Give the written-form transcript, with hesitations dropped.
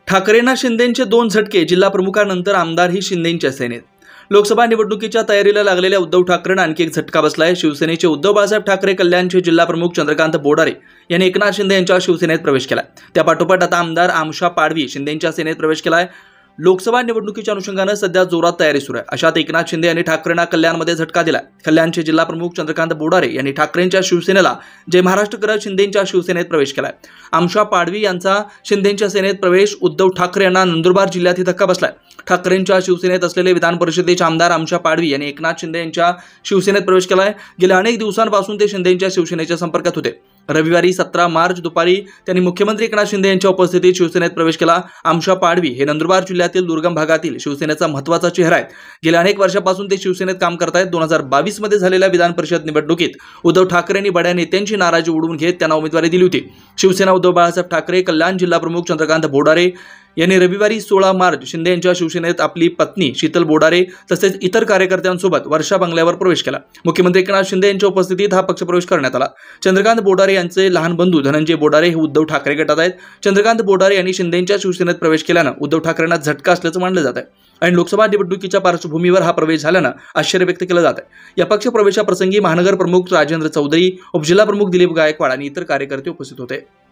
ठाकरेंना शिंदेंचे दोन झटके, जिल्हा प्रमुखांनंतर आमदारही शिंदेंच्या सेनेत। लोकसभा निवडणुकीच्या तयारीला लागलेल्या उद्धव ठाकरेंना आणखी एक झटका बसलाय। शिवसेनेचे उद्धव बाळासाहेब ठाकरे कल्याणचे जिल्हा प्रमुख चंद्रकांत बोडारे यांनी एकनाथ शिंदे यांच्या शिवसेनेत प्रवेश केलाय। त्यापाठोपाठ आता आमदार आमशा पाडवी शिंदेंच्या सेनेत प्रवेश केलाय। लोकसभा निवडणुकीच्या अनुषंगाने सध्या जोरात तयारी सुरू आहे। अशात एकनाथ शिंदे यांनी ठाकरेंना कल्याणमध्ये झटका दिलाय। कल्याणचे जिल्हा प्रमुख चंद्रकांत बोडारे यांनी ठाकरेंच्या शिवसेनेला जय महाराष्ट्र करत शिंदेंच्या शिवसेनेत प्रवेश केलाय। आमशा पाडवी यांचा शिंदेंच्या सेनेत प्रवेश उद्धव ठाकरे यांना नंदुरबार जिल्ह्यात धक्का बसलाय। ठाकरेंच्या शिवसेनेत असलेले विधान परिषदेचे आमदार आमशा पाडवी यांनी एकनाथ शिंदे यांच्या शिवसेनेत प्रवेश केलाय। गेल्या अनेक दिवसांपासून ते शिंदेंच्या शिवसेनेच्या संपर्कात होते। रविवारी 17 मार्च दुपारी त्यांनी मुख्यमंत्री एकनाथ शिंदे यांच्या उपस्थितीत शिवसेनेत प्रवेश केला। आमशा पाडवी हे नंदुरबार जिल्ह्यातील दुर्गम भागातील शिवसेनेचा महत्त्वाचा चेहरा आहेत। गेल्या अनेक वर्षांपासून ते शिवसेनेत काम करत आहेत। 2022 मध्ये झालेल्या विधान परिषद निवडणुकीत उद्धव ठाकरेंनी बड्या नेत्यांची नाराजी उडवून घेत त्यांना उमेदवारी दिली होती। शिवसेना उद्धव बाळासाहेब ठाकरे कल्याण जिल्हा प्रमुख चंद्रकांत बोडारे यांनी रविवारी 16 मार्च शिंदे यांच्या शिवसेनेत आपली पत्नी शीतल बोडारे तसेच इतर कार्यकर्त्यांसोबत वर्षा बंगल्यावर प्रवेश केला। मुख्यमंत्री एकनाथ शिंदे यांच्या उपस्थितीत हा पक्षप्रवेश करण्यात आला। चंद्रकांत बोडारे यांचे लहान बंधू धनंजय बोडारे हे उद्धव ठाकरे गटात आहेत। चंद्रकांत बोडारे यांनी शिंदेंच्या शिवसेनेत प्रवेश केल्यानं उद्धव ठाकरेंना झटका असल्याचं मानलं जात आहे आणि लोकसभा निवडणुकीच्या पार्श्वभूमीवर हा प्रवेश झाल्यानं आश्चर्य व्यक्त केलं जात आहे। या पक्षप्रवेशाप्रसंगी महानगर प्रमुख राजेंद्र चौधरी, उपजिल्हा प्रमुख दिलीप गायकवाड आणि इतर कार्यकर्ते उपस्थित होते।